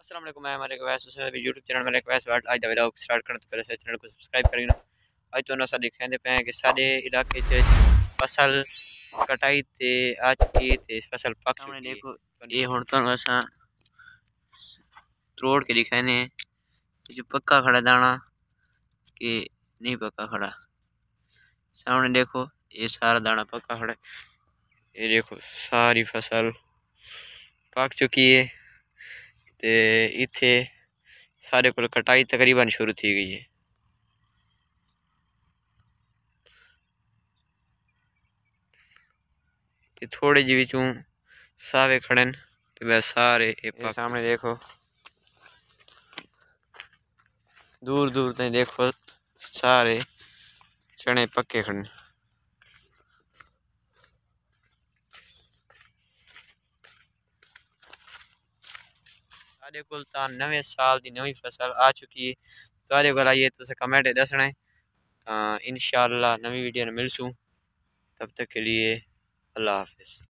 अस्सलाम वालेकुम, मैं मलिक अवैस भी यूट्यूब चैनल मलिक अवैस आज दा व्लॉग स्टार्ट करने तो पहले से चैनल को सब्सक्राइब करना। आज तो असा दिखाते पे हैं कि सारे इलाके च फसल कटाई ते आ चुकी ते फसल पक चुकी। देखो ये हुण तो असा तोड़ के दिखाने जो पक्का खड़ा दाना कि नहीं पक्का खड़ा। सामने देखो ये सारा दाना पक्का खड़ा है। ये देखो सारी फसल पक चुकी है ते इत्थे सारे को कटाई तकरीबन शुरू थी गई है। ते थोड़े जी विचों सावे खड़न ते वह सारे ये सामने देखो दूर दूर तक देखो सारे चने पक्के खड़न। सारे कोल ता नवे साल दी नवी फसल आ चुकी है। सारे कोल आइए तुसे कमेंट दसना है। इंशाअल्लाह नवी वीडियो में मिलसूँ। तब तक के लिए अल्लाह हाफिज़।